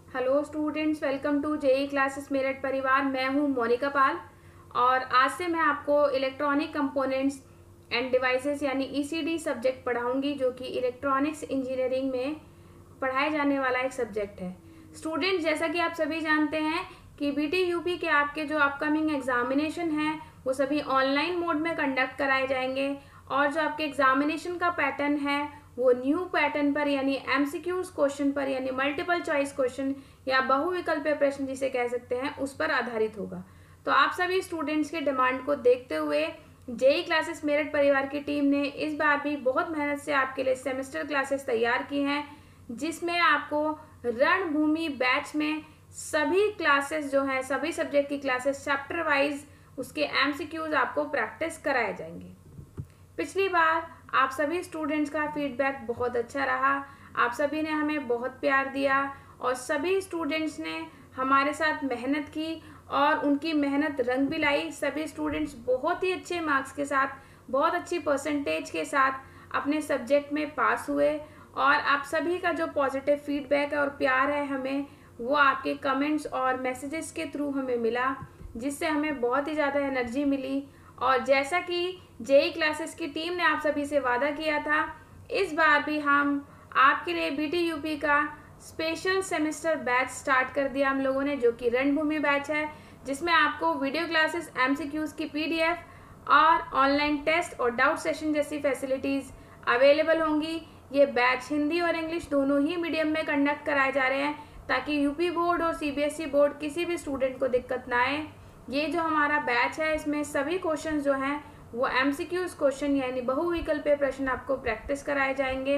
Hello students, welcome to JE classes Meerut परिवार। मैं हूं मोनिका पाल और आज से मैं आपको इलेक्ट्रॉनिक कंपोनेंट्स एंड डिवाइसेस यानी ईसीडी सब्जेक्ट पढ़ाऊंगी, जो कि इलेक्ट्रॉनिक्स इंजीनियरिंग में पढ़ाया जाने वाला एक सब्जेक्ट है। स्टूडेंट्स, जैसा कि आप सभी जानते हैं कि बीटी यूपी के आपके जो अपकमिंग एग्जामिनेशन हैं वो सभी ऑनलाइन मोड में कंडक्ट कराए जाएंगे और जो आपके एग्जामिनेशन का पैटर्न है वो न्यू पैटर्न पर यानी एमसीक्यूज क्वेश्चन पर यानी मल्टीपल चॉइस क्वेश्चन या बहुविकल्पीय प्रश्न जिसे कह सकते हैं उस पर आधारित होगा। तो आप सभी स्टूडेंट्स के डिमांड को देखते हुए जेई क्लासेस मेरठ परिवार की टीम ने इस बार भी बहुत मेहनत से आपके लिए सेमेस्टर क्लासेस तैयार की हैं, जिसमें आपको रणभूमि बैच में सभी क्लासेस जो हैं, सभी सब्जेक्ट की क्लासेस चैप्टर वाइज उसके एमसीक्यूज आपको प्रैक्टिस कराए जाएंगे। पिछली बार आप सभी स्टूडेंट्स का फीडबैक बहुत अच्छा रहा, आप सभी ने हमें बहुत प्यार दिया और सभी स्टूडेंट्स ने हमारे साथ मेहनत की और उनकी मेहनत रंग भी लाई। सभी स्टूडेंट्स बहुत ही अच्छे मार्क्स के साथ, बहुत अच्छी परसेंटेज के साथ अपने सब्जेक्ट में पास हुए और आप सभी का जो पॉजिटिव फीडबैक और प्यार है हमें वो आपके कमेंट्स और मैसेजेस के थ्रू हमें मिला, जिससे हमें बहुत ही ज़्यादा एनर्जी मिली। और जैसा कि जेई क्लासेस की टीम ने आप सभी से वादा किया था, इस बार भी हम आपके लिए बीटी यूपी का स्पेशल सेमेस्टर बैच स्टार्ट कर दिया हम लोगों ने, जो कि रणभूमि बैच है, जिसमें आपको वीडियो क्लासेस, एमसीक्यूज की पीडीएफ और ऑनलाइन टेस्ट और डाउट सेशन जैसी फैसिलिटीज अवेलेबल होंगी। ये बैच हिंदी और इंग्लिश दोनों ही मीडियम में कंडक्ट कराए जा रहे हैं, ताकि यूपी बोर्ड और सीबीएसई बोर्ड किसी भी स्टूडेंट को दिक्कत ना आए। ये जो हमारा बैच है इसमें सभी क्वेश्चन जो हैं वो एमसीक्यूज क्वेश्चन यानी बहुविकल्पीय प्रश्न आपको प्रैक्टिस कराए जाएंगे।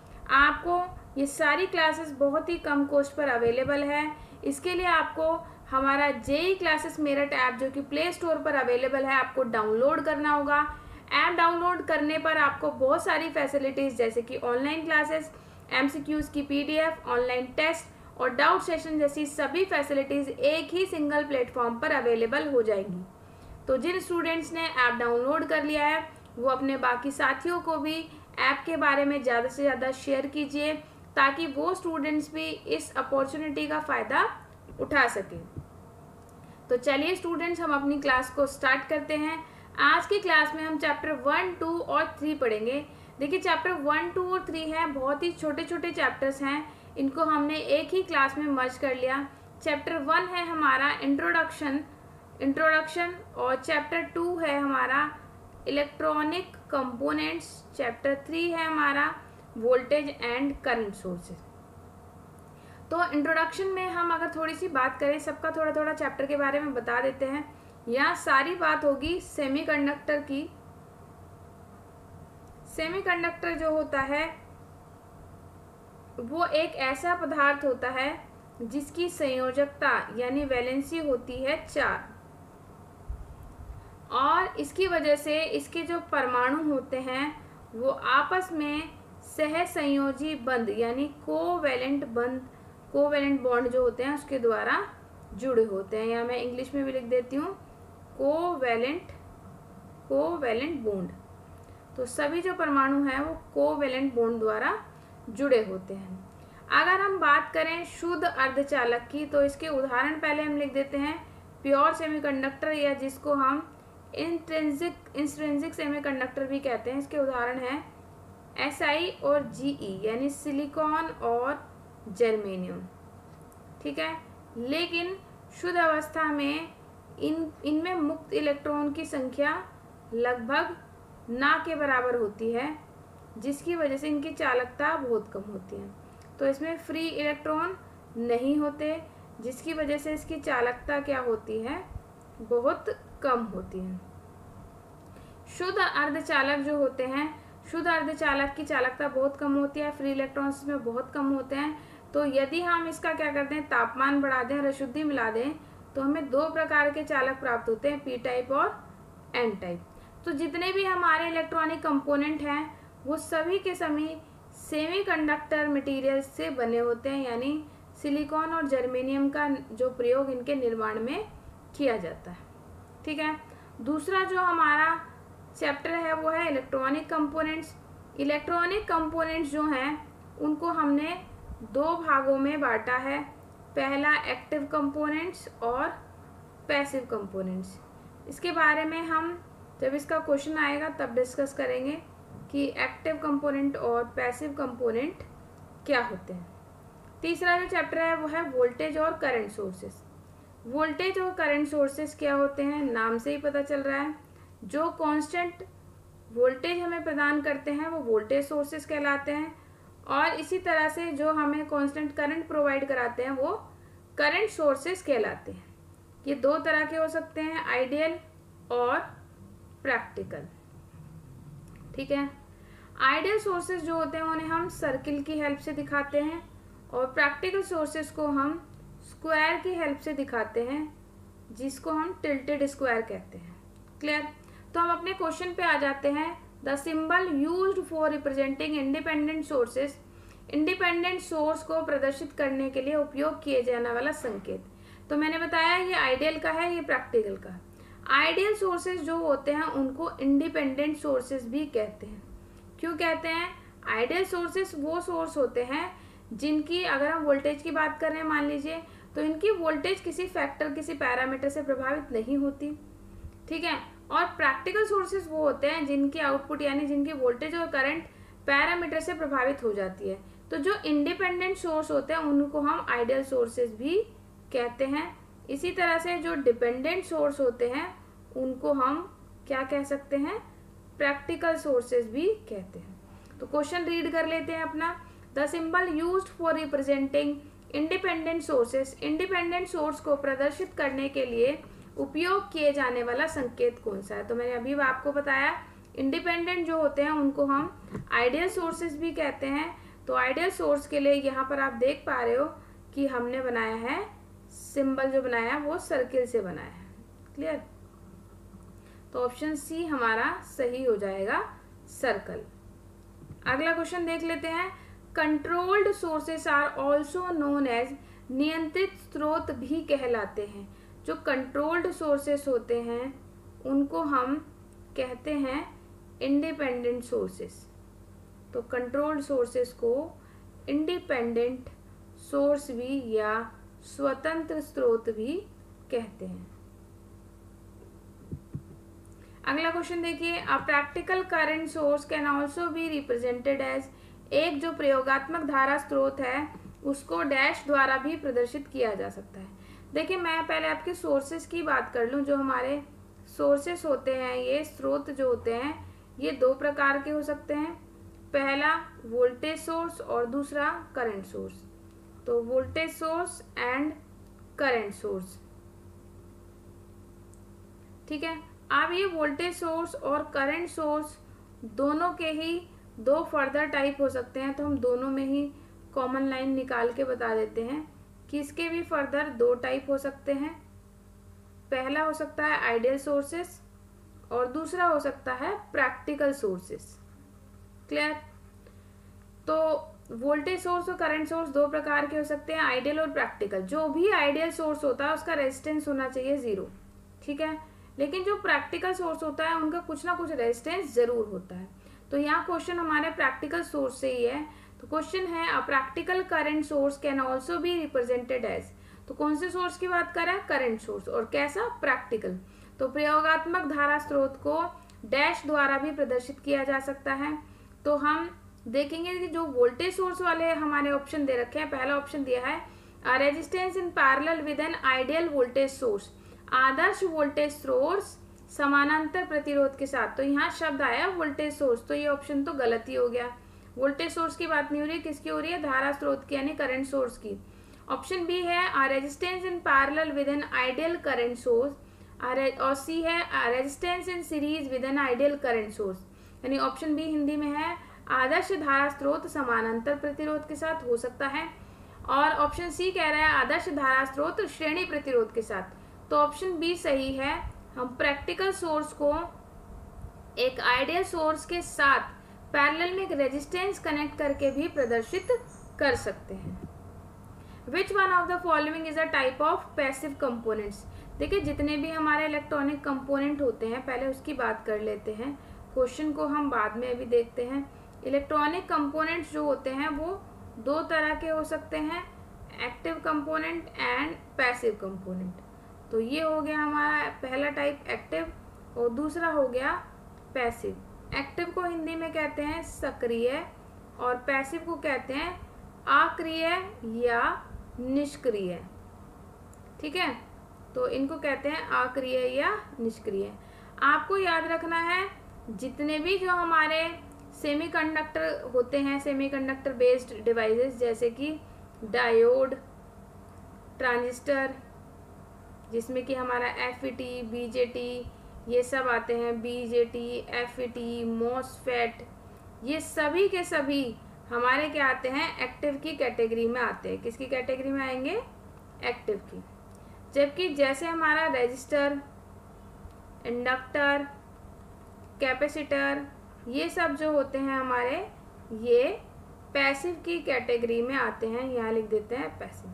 आपको ये सारी क्लासेस बहुत ही कम कॉस्ट पर अवेलेबल है। इसके लिए आपको हमारा जेई क्लासेस मेरठ ऐप, जो कि प्ले स्टोर पर अवेलेबल है, आपको डाउनलोड करना होगा। ऐप डाउनलोड करने पर आपको बहुत सारी फैसिलिटीज़ जैसे कि ऑनलाइन क्लासेस, एमसीक्यूज की पीडीएफ, ऑनलाइन टेस्ट और डाउट सेशन जैसी सभी फैसिलिटीज़ एक ही सिंगल प्लेटफॉर्म पर अवेलेबल हो जाएंगी। तो जिन स्टूडेंट्स ने ऐप डाउनलोड कर लिया है वो अपने बाकी साथियों को भी ऐप के बारे में ज़्यादा से ज़्यादा शेयर कीजिए, ताकि वो स्टूडेंट्स भी इस अपॉर्चुनिटी का फ़ायदा उठा सकें। तो चलिए स्टूडेंट्स, हम अपनी क्लास को स्टार्ट करते हैं। आज की क्लास में हम चैप्टर 1, 2 और 3 पढ़ेंगे। देखिए, चैप्टर 1, 2 और 3 हैं, बहुत ही छोटे छोटे चैप्टर्स हैं, इनको हमने एक ही क्लास में मर्ज कर लिया। चैप्टर 1 है हमारा इंट्रोडक्शन और चैप्टर 2 है हमारा इलेक्ट्रॉनिक कंपोनेंट्स, चैप्टर 3 है हमारा वोल्टेज एंड करंट सोर्सेज। तो इंट्रोडक्शन में हम अगर थोड़ी सी बात करें, सबका थोड़ा थोड़ा चैप्टर के बारे में बता देते हैं। यहाँ सारी बात होगी सेमीकंडक्टर की। सेमीकंडक्टर जो होता है वो एक ऐसा पदार्थ होता है जिसकी संयोजकता यानी वैलेंसी होती है 4 और इसकी वजह से इसके जो परमाणु होते हैं वो आपस में सह संयोजी बंध यानी कोवैलेंट बॉन्ड जो होते हैं उसके द्वारा जुड़े होते हैं। या मैं इंग्लिश में भी लिख देती हूँ, कोवैलेंट बॉन्ड। तो सभी जो परमाणु हैं वो कोवैलेंट बॉन्ड द्वारा जुड़े होते हैं। अगर हम बात करें शुद्ध अर्धचालक की, तो इसके उदाहरण पहले हम लिख देते हैं प्योर सेमीकंडक्टर, या जिसको हम इंट्रिंसिक सेमीकंडक्टर भी कहते हैं। इसके उदाहरण हैं SI और GE यानी सिलिकॉन और जर्मेनियम। ठीक है, लेकिन शुद्ध अवस्था में इनमें मुक्त इलेक्ट्रॉन की संख्या लगभग ना के बराबर होती है, जिसकी वजह से इनकी चालकता बहुत कम होती है। तो इसमें फ्री इलेक्ट्रॉन नहीं होते, जिसकी वजह से इसकी चालकता क्या होती है, बहुत कम होती है। शुद्ध अर्धचालक जो होते हैं, शुद्ध अर्धचालक की चालकता बहुत कम होती है, फ्री इलेक्ट्रॉन्स में बहुत कम होते हैं। तो यदि हम इसका क्या करते हैं, तापमान बढ़ा दें और अशुद्धि मिला दें, तो हमें 2 प्रकार के चालक प्राप्त होते हैं, P टाइप और N टाइप। तो जितने भी हमारे इलेक्ट्रॉनिक कंपोनेंट हैं वो सभी के सभी सेमीकंडक्टर मटेरियल से बने होते हैं, यानी सिलिकॉन और जर्मेनियम का जो प्रयोग इनके निर्माण में किया जाता है। ठीक है, दूसरा जो हमारा चैप्टर है वो है इलेक्ट्रॉनिक कंपोनेंट्स। इलेक्ट्रॉनिक कंपोनेंट्स जो हैं उनको हमने 2 भागों में बांटा है। पहला एक्टिव कंपोनेंट्स और पैसिव कंपोनेंट्स। इसके बारे में हम जब इसका क्वेश्चन आएगा तब डिस्कस करेंगे कि एक्टिव कंपोनेंट और पैसिव कंपोनेंट क्या होते हैं। तीसरा जो चैप्टर है वो है वोल्टेज और करंट सोर्सेस। वोल्टेज और करंट सोर्सेस क्या होते हैं, नाम से ही पता चल रहा है। जो कांस्टेंट वोल्टेज हमें प्रदान करते हैं वो वोल्टेज सोर्सेस कहलाते हैं, और इसी तरह से जो हमें कांस्टेंट करंट प्रोवाइड कराते हैं वो करंट सोर्सेस कहलाते हैं। ये दो तरह के हो सकते हैं, आइडियल और प्रैक्टिकल। ठीक है, आइडियल सोर्सेज जो होते हैं उन्हें हम सर्किल की हेल्प से दिखाते हैं, और प्रैक्टिकल सोर्सेज को हम स्क्वायर की हेल्प से दिखाते हैं, जिसको हम टिल्टेड स्क्वायर कहते हैं। क्लियर? तो हम अपने क्वेश्चन पे आ जाते हैं। The symbol used for representing independent sources, independent source को प्रदर्शित करने के लिए उपयोग किए जाने वाला संकेत। तो मैंने बताया ये आइडियल का है, ये प्रैक्टिकल का। आइडियल सोर्सेज जो होते हैं उनको इंडिपेंडेंट सोर्सेज भी कहते हैं। क्यों कहते हैं? आइडियल सोर्सेज वो सोर्स होते हैं जिनकी, अगर हम वोल्टेज की बात कर रहे हैं मान लीजिए, तो इनकी वोल्टेज किसी फैक्टर, किसी पैरामीटर से प्रभावित नहीं होती। ठीक है, और प्रैक्टिकल सोर्सेज वो होते हैं जिनकी आउटपुट यानी जिनकी वोल्टेज और करंट पैरामीटर से प्रभावित हो जाती है। तो जो इंडिपेंडेंट सोर्स होते हैं उनको हम आइडियल सोर्सेज भी कहते हैं। इसी तरह से जो डिपेंडेंट सोर्स होते हैं उनको हम क्या कह सकते हैं, प्रैक्टिकल सोर्सेज भी कहते हैं। तो क्वेश्चन रीड कर लेते हैं अपना। The symbol used for representing independent sources, independent source को प्रदर्शित करने के लिए उपयोग किए जाने वाला संकेत कौन सा है? तो मैंने अभी आपको बताया इंडिपेंडेंट जो होते हैं उनको हम आइडियल सोर्सेज भी कहते हैं। तो आइडियल सोर्स के लिए यहाँ पर आप देख पा रहे हो कि हमने बनाया है, सिंबल जो बनाया वो सर्किल से बनाया है। क्लियर? तो ऑप्शन सी हमारा सही हो जाएगा, सर्कल। अगला क्वेश्चन देख लेते हैं। Controlled sources are also known as, नियंत्रित स्रोत भी कहलाते हैं। जो कंट्रोल्ड सोर्सेस होते हैं उनको हम कहते हैं इंडिपेंडेंट सोर्सेस। तो कंट्रोल्ड सोर्सेस को इंडिपेंडेंट सोर्स भी या स्वतंत्र स्रोत भी कहते हैं। अगला क्वेश्चन देखिए। A practical current source can also be represented as, एक जो प्रयोगात्मक धारा स्रोत है उसको डैश द्वारा भी प्रदर्शित किया जा सकता है। देखिए, मैं पहले आपके सोर्सेस की बात कर लूं। जो हमारे सोर्सेस होते हैं, ये स्रोत जो होते हैं, ये दो प्रकार के हो सकते हैं। पहला वोल्टेज सोर्स और दूसरा करंट सोर्स। तो voltage source and current source. ठीक है, अब ये वोल्टेज सोर्स और करंट सोर्स दोनों के ही दो फर्दर टाइप हो सकते हैं। तो हम दोनों में ही कॉमन लाइन निकाल के बता देते हैं कि इसके भी फर्दर दो टाइप हो सकते हैं। पहला हो सकता है आइडियल सोर्सेस और दूसरा हो सकता है प्रैक्टिकल सोर्सेस। क्लियर? तो वोल्टेज सोर्स और करंट सोर्स दो प्रकार के हो सकते हैं, आइडियल और प्रैक्टिकल। जो भी आइडियल सोर्स होता है उसका रेजिस्टेंस होना चाहिए 0। ठीक है, लेकिन जो प्रैक्टिकल सोर्स होता है उनका कुछ ना कुछ रेजिस्टेंस जरूर होता है। तो यहाँ क्वेश्चन हमारे प्रैक्टिकल सोर्स से ही है। तो क्वेश्चन है a practical current source can also be represented as, तो कौन से सोर्स की बात कर रहा है? Current source. और कैसा? प्रैक्टिकल। तो प्रयोगात्मक धारा स्रोत को डैश द्वारा भी प्रदर्शित किया जा सकता है। तो हम देखेंगे कि जो वोल्टेज सोर्स वाले हमारे ऑप्शन दे रखे हैं, पहला ऑप्शन दिया है resistance in parallel with an ideal voltage source, आदर्श वोल्टेज सोर्स समानांतर प्रतिरोध के साथ। तो यहाँ शब्द आया वोल्टेज सोर्स, तो ये ऑप्शन तो गलत ही हो गया। वोल्टेज सोर्स की बात नहीं हो रही, किसकी हो रही है? धारा स्रोत की, यानी करंट सोर्स की। ऑप्शन बी है resistance in parallel with an ideal current source, और सी है resistance in series with an ideal current source. यानी ऑप्शन बी हिंदी में है आदर्श धारा स्रोत समानांतर प्रतिरोध के साथ हो सकता है, और ऑप्शन सी कह रहा है आदर्श धारा स्रोत श्रेणी प्रतिरोध के साथ। तो ऑप्शन बी सही है। हम प्रैक्टिकल सोर्स को एक आइडियल सोर्स के साथ पैरेलल में एक रेजिस्टेंस कनेक्ट करके भी प्रदर्शित कर सकते हैं। Which one of the following is a type of passive components. देखिए, जितने भी हमारे इलेक्ट्रॉनिक कंपोनेंट होते हैं पहले उसकी बात कर लेते हैं, क्वेश्चन को हम बाद में अभी देखते हैं। इलेक्ट्रॉनिक कंपोनेंट्स जो होते हैं वो दो तरह के हो सकते हैं, active component and passive component. तो ये हो गया हमारा पहला टाइप एक्टिव, और दूसरा हो गया पैसिव। एक्टिव को हिंदी में कहते हैं सक्रिय और पैसिव को कहते हैं अक्रिय या निष्क्रिय। ठीक है, तो इनको कहते हैं अक्रिय या निष्क्रिय। आपको याद रखना है जितने भी जो हमारे सेमीकंडक्टर होते हैं, सेमीकंडक्टर बेस्ड डिवाइसेस, जैसे कि डायोड, ट्रांजिस्टर, जिसमें कि हमारा FET, BJT ये सब आते हैं, BJT, FET, MOSFET, ये सभी के सभी हमारे क्या आते हैं, एक्टिव की कैटेगरी में आते हैं। किसकी कैटेगरी में आएंगे, एक्टिव की। जबकि जैसे हमारा रेजिस्टर, इंडक्टर, कैपेसिटर, ये सब जो होते हैं हमारे, ये पैसिव की कैटेगरी में आते हैं। यहाँ लिख देते हैं पैसिव।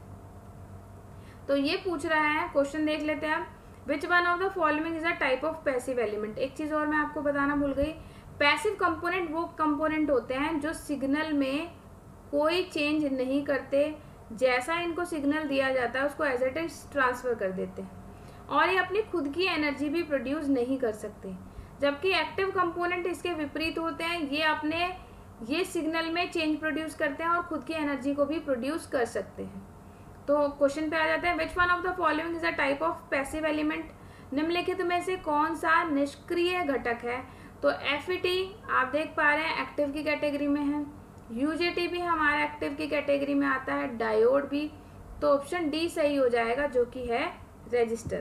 तो ये पूछ रहा है, क्वेश्चन देख लेते हैं। Which one of the following is a type of passive element. एक चीज और मैं आपको बताना भूल गई, पैसिव कंपोनेंट वो कंपोनेंट होते हैं जो सिग्नल में कोई चेंज नहीं करते, जैसा इनको सिग्नल दिया जाता है उसको एज इट इज ट्रांसफर कर देते हैं, और ये अपनी खुद की एनर्जी भी प्रोड्यूस नहीं कर सकते। जबकि एक्टिव कंपोनेंट इसके विपरीत होते हैं, ये सिग्नल में चेंज प्रोड्यूस करते हैं और खुद की एनर्जी को भी प्रोड्यूस कर सकते हैं। तो क्वेश्चन पे आ जाते हैं, which one of the following is a type of passive element. निम्नलिखित में से कौन सा निष्क्रिय घटक है। तो FET आप देख पा रहे हैं एक्टिव की कैटेगरी में है, UJT भी हमारा एक्टिव की कैटेगरी में आता है, डायोड भी। तो ऑप्शन डी सही हो जाएगा, जो कि है resistor.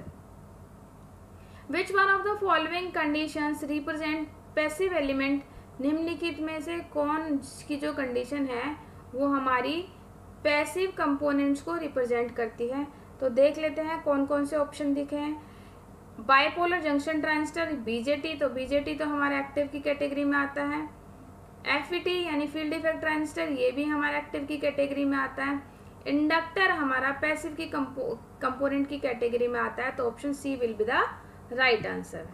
Which one of the following conditions represent passive element. निम्नलिखित में से कौन की जो कंडीशन है वो हमारी पैसिव कंपोनेंट्स को रिप्रेजेंट करती है। तो देख लेते हैं कौन कौन से ऑप्शन दिखे हैं। बाइपोलर जंक्शन ट्रांजिस्टर, BJT, तो BJT तो हमारे एक्टिव की कैटेगरी में आता है। FET यानी फील्ड इफेक्ट ट्रांजिस्टर, ये भी हमारे एक्टिव की कैटेगरी में आता है। इंडक्टर हमारा पैसिव की कंपोनेंट की कैटेगरी में आता है। तो option C will be the right answer.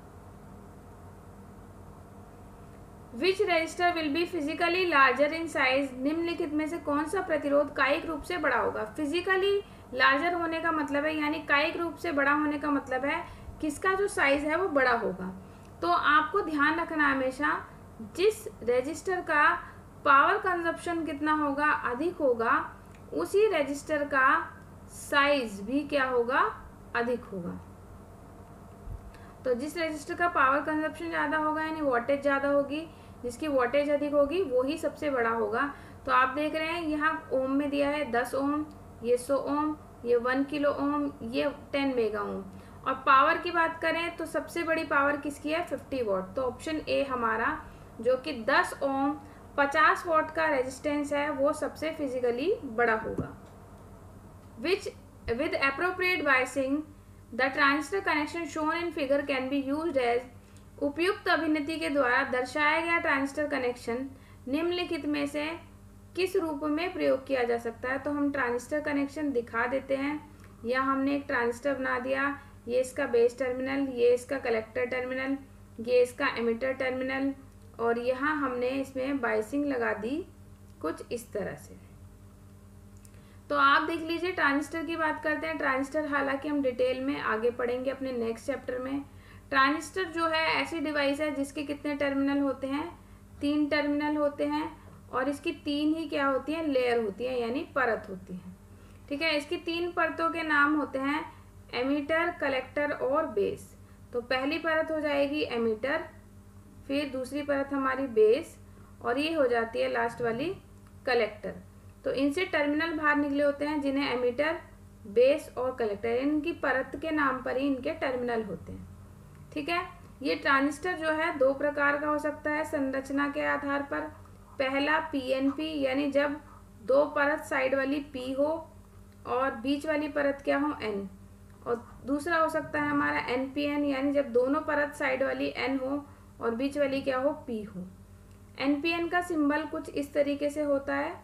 Which resistor will be physically larger in size. निम्नलिखित में से कौन सा प्रतिरोध कायिक रूप से बड़ा होगा। फिजिकली लार्जर होने का मतलब है, यानी कायिक रूप से बड़ा होने का मतलब है किसका जो साइज है वो बड़ा होगा। तो आपको ध्यान रखना हमेशा, जिस रजिस्टर का पावर कंजप्शन कितना होगा, अधिक होगा, उसी रजिस्टर का साइज भी क्या होगा, अधिक होगा। तो जिस रजिस्टर का पावर कंजप्शन ज़्यादा होगा यानी वोल्टेज ज़्यादा होगी, जिसकी वोल्टेज अधिक होगी वो ही सबसे बड़ा होगा। तो आप देख रहे हैं यहाँ ओम में दिया है 10 ओम, ये 100 ओम, ये 1 किलो ओम, ये 10 मेगा ओम। और पावर की बात करें तो सबसे बड़ी पावर किसकी है, 50 वॉट। तो ऑप्शन ए हमारा जो कि 10 ओम 50 वॉट का रेजिस्टेंस है वो सबसे फिजिकली बड़ा होगा। Which with appropriate biasing the transistor connection shown in figure can be used as. उपयुक्त अभिनेति के द्वारा दर्शाया गया ट्रांजिस्टर कनेक्शन निम्नलिखित में से किस रूप में प्रयोग किया जा सकता है। तो हम ट्रांजिस्टर कनेक्शन दिखा देते हैं। यहाँ हमने एक ट्रांजिस्टर बना दिया, ये इसका बेस टर्मिनल, ये इसका कलेक्टर टर्मिनल, ये इसका एमिटर टर्मिनल, और यहाँ हमने इसमें बायसिंग लगा दी कुछ इस तरह से। तो आप देख लीजिए, ट्रांजिस्टर की बात करते हैं। ट्रांजिस्टर हालांकि हम डिटेल में आगे पढ़ेंगे अपने नेक्स्ट चैप्टर में। ट्रांजिस्टर जो है ऐसी डिवाइस है जिसके कितने टर्मिनल होते हैं, 3 टर्मिनल होते हैं, और इसकी 3 ही क्या होती है, लेयर होती है, यानी परत होती है। ठीक है, इसकी 3 परतों के नाम होते हैं एमीटर, कलेक्टर और बेस। तो पहली परत हो जाएगी एमीटर, फिर दूसरी परत हमारी बेस, और ये हो जाती है लास्ट वाली कलेक्टर। तो इनसे टर्मिनल बाहर निकले होते हैं जिन्हें एमीटर, बेस और कलेक्टर, इनकी परत के नाम पर ही इनके टर्मिनल होते हैं। ठीक है, ये ट्रांजिस्टर जो है 2 प्रकार का हो सकता है संरचना के आधार पर। पहला PNP, यानी जब 2 परत साइड वाली P हो और बीच वाली परत क्या हो, N। और दूसरा हो सकता है हमारा NPN, यानी जब दोनों परत साइड वाली N हो और बीच वाली क्या हो, P हो। NPN का सिंबल कुछ इस तरीके से होता है,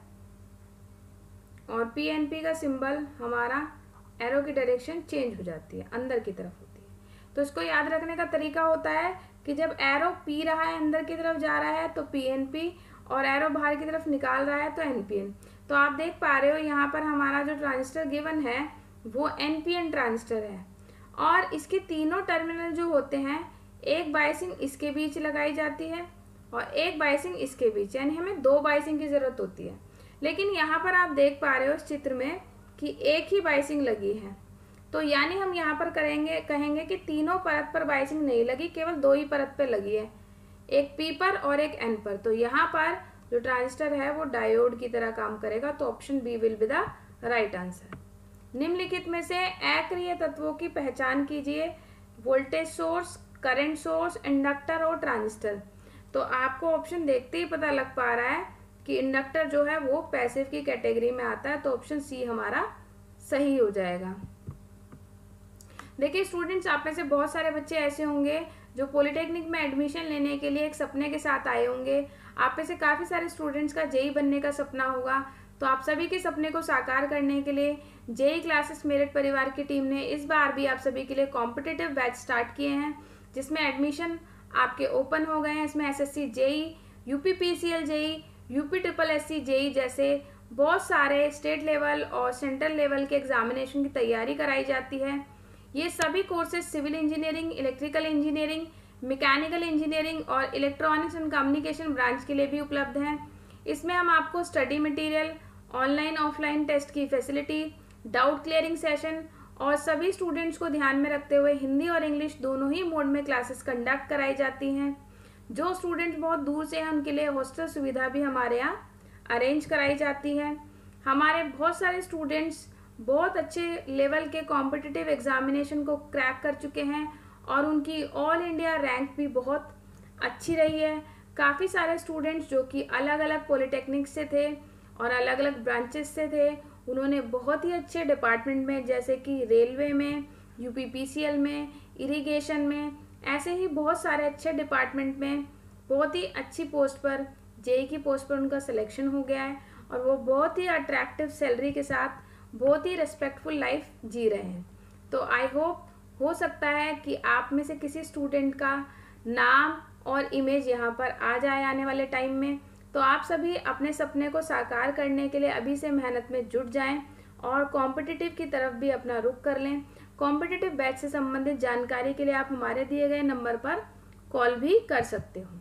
और PNP का सिंबल हमारा एरो की डायरेक्शन चेंज हो जाती है, अंदर की तरफ होती है। तो इसको याद रखने का तरीका होता है कि जब एरो P रहा है, अंदर की तरफ जा रहा है तो PNP, और एरो बाहर की तरफ निकाल रहा है तो NPN। तो आप देख पा रहे हो यहाँ पर हमारा जो ट्रांजिस्टर गिवन है वो NPN ट्रांजिस्टर है, और इसके तीनों टर्मिनल जो होते हैं, एक बायसिंग इसके बीच लगाई जाती है और एक बायसिंग इसके बीच, यानी हमें 2 बायसिंग की ज़रूरत होती है। लेकिन यहाँ पर आप देख पा रहे हो इस चित्र में कि एक ही बायसिंग लगी है, तो यानी हम यहाँ पर कहेंगे कि तीनों परत पर बायसिंग नहीं लगी, केवल 2 ही परत पर लगी है, एक P पर और एक N पर। तो यहाँ पर जो ट्रांजिस्टर है वो डायोड की तरह काम करेगा। तो option B will be the right answer. निम्नलिखित में से अक्रिय तत्वों की पहचान कीजिए। Voltage source, current source, inductor और ट्रांजिस्टर। तो आपको ऑप्शन देखते ही पता लग पा रहा है कि इंडक्टर जो है वो पैसिव की कैटेगरी में आता है, तो ऑप्शन सी हमारा सही हो जाएगा। देखिए स्टूडेंट्स, आप में से बहुत सारे बच्चे ऐसे होंगे जो पॉलिटेक्निक में एडमिशन लेने के लिए एक सपने के साथ आए होंगे। आप में से काफ़ी सारे स्टूडेंट्स का जेई बनने का सपना होगा। तो आप सभी के सपने को साकार करने के लिए जेई क्लासेस मेरिट परिवार की टीम ने इस बार भी आप सभी के लिए कॉम्पिटिटिव बैच स्टार्ट किए हैं, जिसमें एडमिशन आपके ओपन हो गए हैं। इसमें SSC JE, UPPCL JE, UPSSC JE जैसे बहुत सारे स्टेट लेवल और सेंट्रल लेवल के एग्जामिनेशन की तैयारी कराई जाती है। ये सभी courses civil engineering, electrical engineering, mechanical engineering और इलेक्ट्रॉनिक्स एंड कम्युनिकेशन ब्रांच के लिए भी उपलब्ध हैं। इसमें हम आपको study material, online offline test की फैसिलिटी, डाउट क्लियरिंग सेशन और सभी स्टूडेंट्स को ध्यान में रखते हुए हिंदी और इंग्लिश दोनों ही मोड में क्लासेस कंडक्ट कराई जाती हैं। जो स्टूडेंट्स बहुत दूर से हैं उनके लिए हॉस्टल सुविधा भी हमारे यहाँ अरेंज कराई जाती है। हमारे बहुत सारे स्टूडेंट्स बहुत अच्छे लेवल के कॉम्पिटिटिव एग्जामिनेशन को क्रैक कर चुके हैं और उनकी ऑल इंडिया रैंक भी बहुत अच्छी रही है। काफ़ी सारे स्टूडेंट्स जो कि अलग अलग पॉलिटेक्निक से थे और अलग अलग ब्रांचेस से थे, उन्होंने बहुत ही अच्छे डिपार्टमेंट में जैसे कि रेलवे में, UPPCL में, इरिगेशन में, ऐसे ही बहुत सारे अच्छे डिपार्टमेंट में बहुत ही अच्छी पोस्ट पर, जेई की पोस्ट पर उनका सिलेक्शन हो गया है और वो बहुत ही अट्रैक्टिव सैलरी के साथ बहुत ही रेस्पेक्टफुल लाइफ जी रहे हैं। तो आई होप हो सकता है कि आप में से किसी स्टूडेंट का नाम और इमेज यहाँ पर आ जाए आने वाले टाइम में। तो आप सभी अपने सपने को साकार करने के लिए अभी से मेहनत में जुट जाएं और कॉम्पिटिटिव की तरफ भी अपना रुख कर लें। कॉम्पिटिटिव बैच से संबंधित जानकारी के लिए आप हमारे दिए गए नंबर पर कॉल भी कर सकते हो।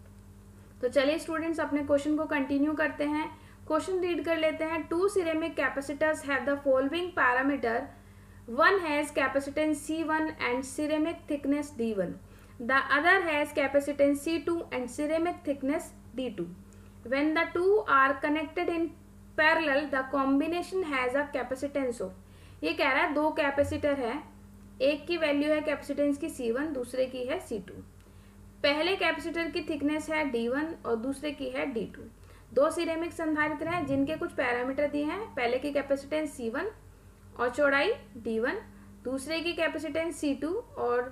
तो चलिए स्टूडेंट्स, अपने क्वेश्चन को कंटिन्यू करते हैं। क्वेश्चन रीड कर लेते हैं। 2 ceramic capacitors have the following parameter. One has capacitance C1 and ceramic thickness D1. The other has capacitance C2 and ceramic thickness D2. When the two are connected in parallel, the combination has a capacitance of. ये कह रहा है 2 capacitor है, एक की value है capacitance की C1, दूसरे की है C2। पहले कैपेसिटर की थिकनेस है D1 और दूसरे की है D2। 2 सिरेमिक संधारित्र हैं जिनके कुछ पैरामीटर दिए हैं। पहले की कैपेसिटेंस C1 और चौड़ाई D1, दूसरे की कैपेसिटेंस C2 और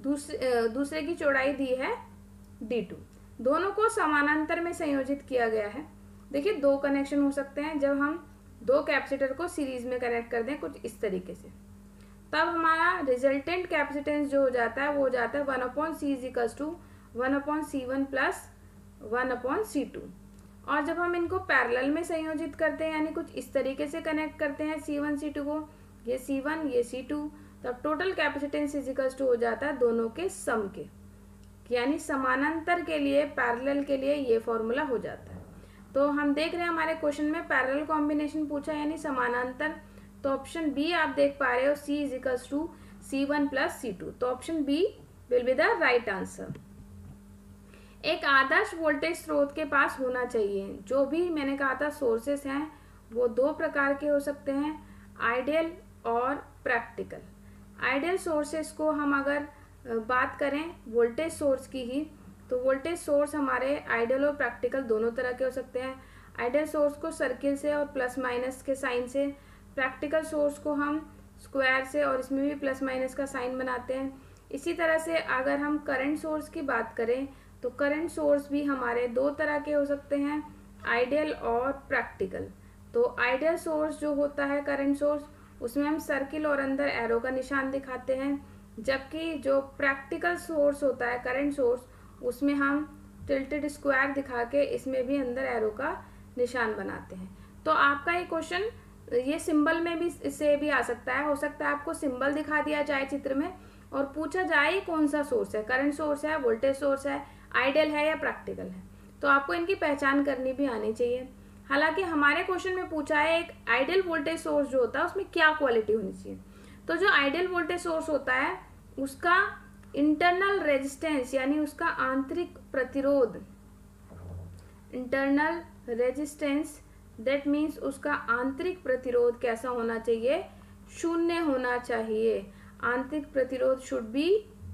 दूसरे की चौड़ाई दी है D2। दोनों को समानांतर में संयोजित किया गया है। देखिए 2 कनेक्शन हो सकते हैं जब हम 2 कैपेसिटर को सीरीज में कनेक्ट कर दें कुछ इस तरीके से, तब हमारा रिजल्टेंट कैपेसिटेंस जो हो जाता है वो हो जाता है 1/C = 1/C1 + 1/C2। और जब हम इनको पैरेलल में संयोजित करते हैं यानी कुछ इस तरीके से कनेक्ट करते हैं C1 C2 को, ये C1 ये C2, तब टोटल कैपेसिटेंस = हो जाता है दोनों के सम के, यानी समानांतर के लिए, पैरेलल के लिए ये फॉर्मूला हो जाता है। तो हम देख रहे हैं हमारे क्वेश्चन में पैरेलल कॉम्बिनेशन पूछा यानी समानांतर, तो ऑप्शन बी आप देख पा रहे हो C = C1 + C2। तो option B will be the right answer. एक आदर्श वोल्टेज स्रोत के पास होना चाहिए। जो भी मैंने कहा था सोर्सेस हैं वो 2 प्रकार के हो सकते हैं, आइडियल और प्रैक्टिकल। आइडियल सोर्सेस को हम अगर बात करें वोल्टेज सोर्स की ही, तो वोल्टेज सोर्स हमारे आइडियल और प्रैक्टिकल दोनों तरह के हो सकते हैं। आइडियल सोर्स को सर्किल से और +- के साइन से, प्रैक्टिकल सोर्स को हम स्क्वायर से और इसमें भी +- का साइन बनाते हैं। इसी तरह से अगर हम करंट सोर्स की बात करें तो करंट सोर्स भी हमारे 2 तरह के हो सकते हैं, आइडियल और प्रैक्टिकल। तो आइडियल सोर्स जो होता है करंट सोर्स, उसमें हम सर्किल और अंदर एरो का निशान दिखाते हैं, जबकि जो प्रैक्टिकल सोर्स होता है करंट सोर्स, उसमें हम टिल्टेड स्क्वायर दिखा के इसमें भी अंदर एरो का निशान बनाते हैं। तो आपका ये क्वेश्चन ये सिंबल में भी से भी आ सकता है। हो सकता है आपको सिंबल दिखा दिया जाए चित्र में और पूछा जाए कौन सा सोर्स है, करंट सोर्स है, वोल्टेज सोर्स है, आइडियल है या प्रैक्टिकल है। तो आपको इनकी पहचान करनी भी आनी चाहिए। हालांकि हमारे क्वेश्चन में पूछा है एक आइडियल वोल्टेज सोर्स जो होता है उसमें क्या क्वालिटी होनी चाहिए। तो जो आइडियल वोल्टेज सोर्स होता है उसका इंटरनल रेजिस्टेंस यानी उसका आंतरिक प्रतिरोध, इंटरनल रेजिस्टेंस दैट मीन्स उसका आंतरिक प्रतिरोध कैसा होना चाहिए, शून्य होना चाहिए। आंतरिक प्रतिरोध should be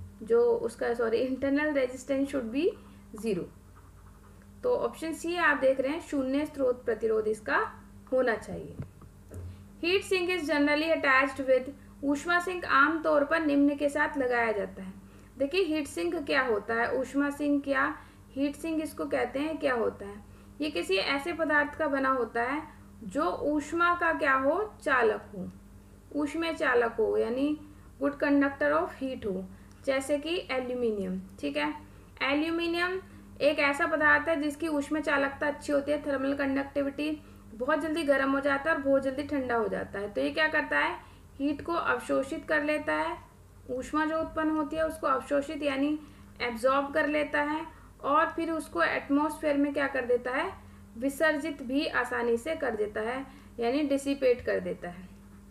internal resistance should be 0। तो ऑप्शन सी आप देख रहे हैं, शून्य स्रोत प्रतिरोध इसका होना चाहिए। Heat sink is generally attached with, ऊष्मा सिंक आमतौर पर निम्न के साथ लगाया जाता है। देखिए हीट सिंक क्या होता है, ऊष्मा सिंक या हीट सिंक इसको कहते हैं, क्या होता है। ये किसी ऐसे पदार्थ का बना होता है जो ऊष्मा का क्या हो, चालक हो, ऊष्मीय चालक हो, यानी गुड कंडक्टर ऑफ हीट हो, जैसे कि एल्यूमिनियम। ठीक है, एल्यूमिनियम एक ऐसा पदार्थ है जिसकी ऊष्मीय चालकता अच्छी होती है, थर्मल कंडक्टिविटी, बहुत जल्दी गर्म हो जाता है और बहुत जल्दी ठंडा हो जाता है। तो ये क्या करता है, हीट को अवशोषित कर लेता है, ऊष्मा जो उत्पन्न होती है उसको अवशोषित यानी एब्जॉर्ब कर लेता है और फिर उसको एटमॉस्फेयर में क्या कर देता है, विसर्जित भी आसानी से कर देता है, यानी डिसिपेट कर देता है।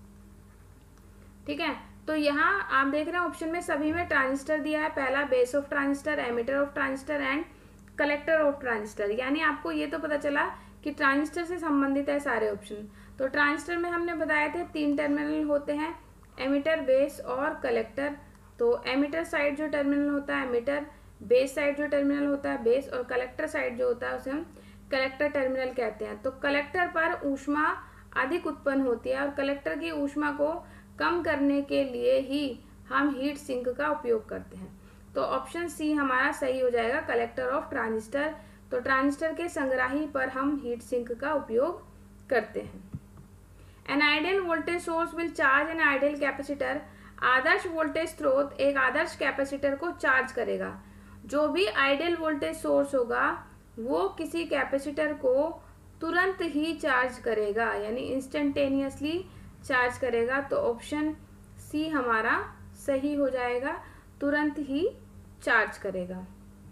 ठीक है, तो यहाँ आप देख रहे हैं ऑप्शन में सभी में ट्रांजिस्टर दिया है। पहला base of transistor, emitter of transistor and collector of transistor, यानी आपको ये तो पता चला कि ट्रांजिस्टर से संबंधित है सारे ऑप्शन। तो ट्रांजिस्टर में हमने बताए थे 3 टर्मिनल होते हैं, एमिटर, बेस और कलेक्टर। तो एमिटर साइड जो टर्मिनल होता है एमिटर, बेस साइड जो टर्मिनल होता है बेस, और कलेक्टर साइड जो होता है उसे हम कलेक्टर टर्मिनल कहते हैं। तो कलेक्टर पर ऊष्मा अधिक उत्पन्न होती है और कलेक्टर की ऊष्मा को कम करने के लिए ही हम हीट सिंक का उपयोग करते हैं। तो ऑप्शन सी हमारा सही हो जाएगा, कलेक्टर ऑफ ट्रांजिस्टर। तो ट्रांजिस्टर के संग्राही पर हम हीट सिंक का उपयोग करते हैं। An ideal voltage source will charge an ideal capacitor, आदर्श वोल्टेज स्रोत एक आदर्श कैपेसिटर को चार्ज करेगा। जो भी आइडियल वोल्टेज सोर्स होगा वो किसी कैपेसिटर को तुरंत ही चार्ज करेगा, यानी इंस्टेंटेनियसली चार्ज करेगा। तो ऑप्शन सी हमारा सही हो जाएगा, तुरंत ही चार्ज करेगा।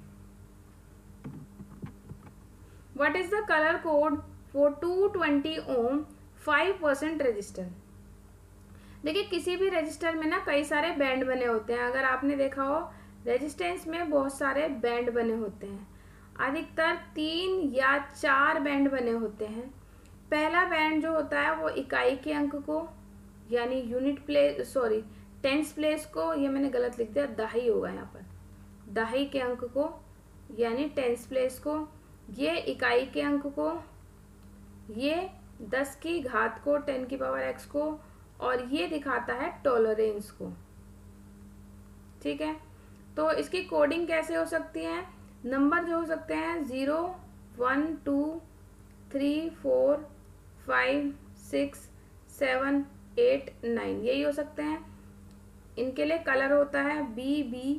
What is the colour code for 220 ohm 5% resistor. देखिए किसी भी रेजिस्टर में ना कई सारे बैंड बने होते हैं। अगर आपने देखा हो रेजिस्टेंस में बहुत सारे बैंड बने होते हैं, अधिकतर 3 या 4 बैंड बने होते हैं। पहला बैंड जो होता है वो इकाई के अंक को यानी टेंस प्लेस को, ये मैंने गलत लिख दिया, दहाई होगा यहाँ पर, दहाई के अंक को यानी टेंस प्लेस को, ये इकाई के अंक को, ये 10 की घात को 10 की पावर x को, और ये दिखाता है टॉलरेंस को। ठीक है, तो इसकी कोडिंग कैसे हो सकती है, नंबर जो हो सकते हैं 0 1 2 3 4 5 6 7 8 9 यही हो सकते हैं। इनके लिए कलर होता है BB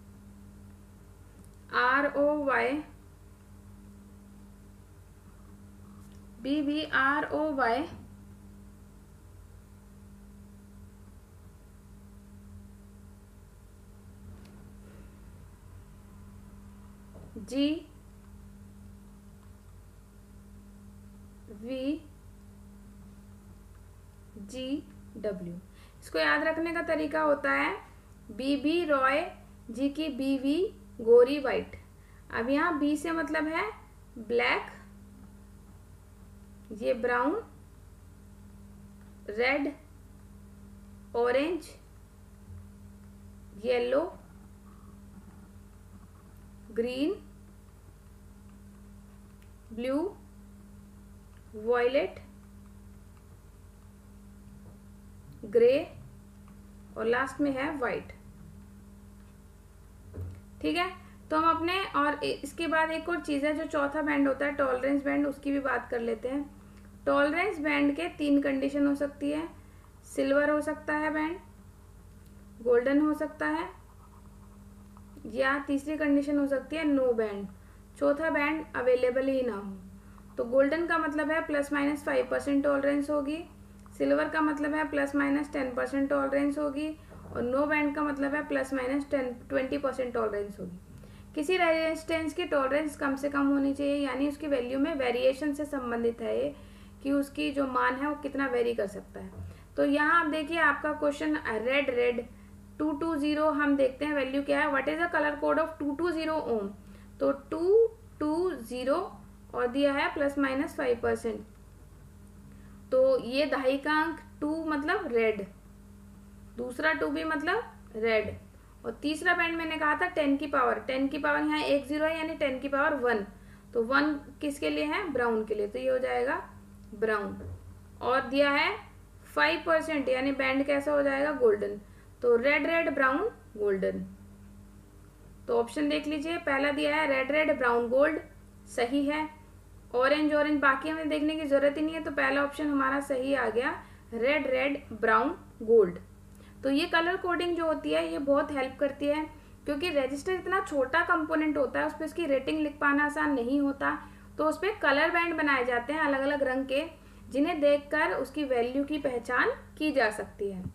ROY, BB ROY, GVGW। इसको याद रखने का तरीका होता है BB रॉय, G की BV गोरी वाइट। अब यहाँ B से मतलब है ब्लैक, ये brown, red, orange, yellow, green, blue, violet, grey और लास्ट में है वाइट। ठीक है, तो हम अपने और इसके बाद एक और चीज़ है जो चौथा बैंड होता है टॉलरेंस बैंड, उसकी भी बात कर लेते हैं। टॉलरेंस बैंड के 3 कंडीशन हो सकती है, सिल्वर हो सकता है बैंड, गोल्डन हो सकता है, या तीसरी कंडीशन हो सकती है नो बैंड, चौथा बैंड अवेलेबल ही ना हो। तो गोल्डन का मतलब है ±5% टॉलरेंस होगी, सिल्वर का मतलब है ±10% टॉलरेंस होगी, और नो बैंड का मतलब है ±20% टॉलरेंस होगी। किसी रेजिस्टेंस की टॉलरेंस कम से कम होनी चाहिए, यानी उसकी वैल्यू में वेरिएशन से संबंधित है ये, कि उसकी जो मान है वो कितना वेरी कर सकता है। तो यहाँ आप देखिए आपका क्वेश्चन रेड 220 हम देखते हैं वैल्यू क्या है। What is the colour code of 220 ohm? तो 220 और दिया है ±5%, तो ये दहाई का अंक 2 मतलब रेड, दूसरा 2 भी मतलब रेड, और तीसरा बैंड मैंने कहा था 10 की पावर यहाँ 1 0 है, यानी 10 की पावर 1, तो 1 किसके लिए है? ब्राउन के लिए, तो ये हो जाएगा ब्राउन। और दिया है 5%, यानी बैंड कैसा हो जाएगा? गोल्डन। तो रेड ब्राउन गोल्डन। तो ऑप्शन देख लीजिए, पहला दिया है रेड ब्राउन गोल्ड, सही है। ऑरेंज बाकी हमें देखने की जरूरत ही नहीं है, तो पहला ऑप्शन हमारा सही आ गया, रेड ब्राउन गोल्ड। तो ये कलर कोडिंग जो होती है ये बहुत हेल्प करती है, क्योंकि रजिस्टर इतना छोटा कंपोनेंट होता है, उस पर उसकी रेटिंग लिख पाना आसान नहीं होता, तो उस पर कलर बैंड बनाए जाते हैं अलग अलग रंग के, जिन्हें देखकर उसकी वैल्यू की पहचान की जा सकती है।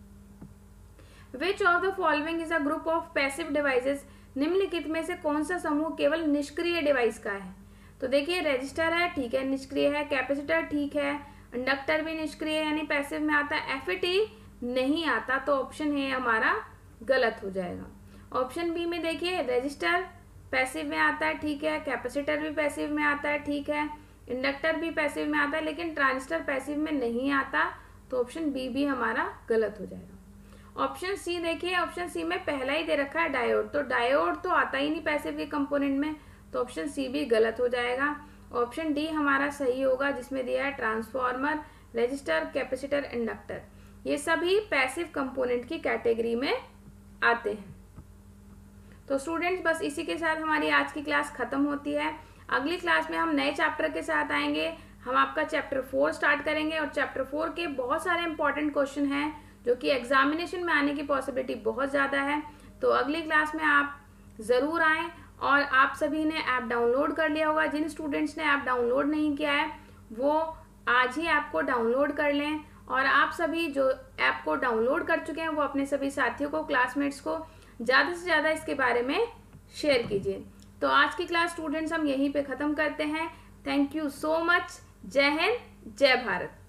Which of the following is a group of passive devices? निम्नलिखित में से कौन सा समूह केवल निष्क्रिय डिवाइस का है? तो देखिए रजिस्टर है, ठीक है, निष्क्रिय है। कैपेसिटर ठीक है, इंडक्टर भी निष्क्रिय यानी पैसिव में आता है। एफईटी नहीं आता, तो ऑप्शन ए हमारा गलत हो जाएगा। ऑप्शन बी में देखिए रजिस्टर पैसिव में आता है, ठीक है, कैपेसिटर भी पैसिव में आता है, ठीक है, इंडक्टर भी पैसिव में आता है, लेकिन ट्रांजिस्टर पैसिव में नहीं आता, तो ऑप्शन बी भी हमारा गलत हो जाएगा। ऑप्शन सी देखिए, ऑप्शन सी में पहला ही दे रखा है डायोड, तो डायोड तो आता ही नहीं पैसिव के कंपोनेंट में, तो ऑप्शन सी भी गलत हो जाएगा। ऑप्शन डी हमारा सही होगा, जिसमें दिया है ट्रांसफॉर्मर, रजिस्टर, कैपेसिटर, इंडक्टर, ये सभी पैसिव कंपोनेंट की कैटेगरी में आते हैं। तो स्टूडेंट्स बस इसी के साथ हमारी आज की क्लास खत्म होती है। अगली क्लास में हम नए चैप्टर के साथ आएंगे। हम आपका चैप्टर 4 स्टार्ट करेंगे, और चैप्टर 4 के बहुत सारे इंपॉर्टेंट क्वेश्चन हैं जो कि एग्जामिनेशन में आने की पॉसिबिलिटी बहुत ज़्यादा है। तो अगली क्लास में आप ज़रूर आएँ। और आप सभी ने ऐप डाउनलोड कर लिया होगा, जिन स्टूडेंट्स ने ऐप डाउनलोड नहीं किया है वो आज ही ऐप को डाउनलोड कर लें, और आप सभी जो ऐप को डाउनलोड कर चुके हैं वो अपने सभी साथियों को, क्लासमेट्स को ज़्यादा से ज़्यादा इसके बारे में शेयर कीजिए। तो आज की क्लास स्टूडेंट्स हम यहीं पे ख़त्म करते हैं। Thank you so much. जय हिंद, जय भारत।